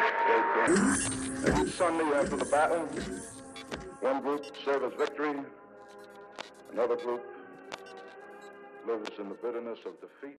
Each Sunday after the battle, one group serves as victory, another group lives in the bitterness of defeat.